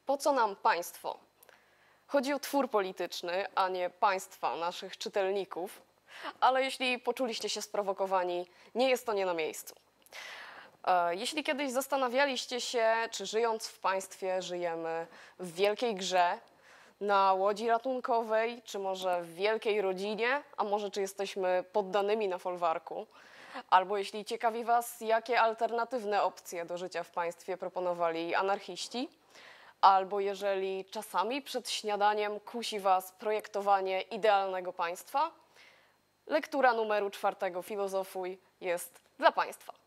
Po co nam państwo? Chodzi o twór polityczny, a nie państwa, naszych czytelników, ale jeśli poczuliście się sprowokowani, nie jest to nie na miejscu. Jeśli kiedyś zastanawialiście się, czy żyjąc w państwie żyjemy w wielkiej grze, na łodzi ratunkowej, czy może w wielkiej rodzinie, a może czy jesteśmy poddanymi na folwarku, albo jeśli ciekawi Was, jakie alternatywne opcje do życia w państwie proponowali anarchiści, albo jeżeli czasami przed śniadaniem kusi Was projektowanie idealnego państwa, lektura numeru 4 Filozofuj jest dla Państwa.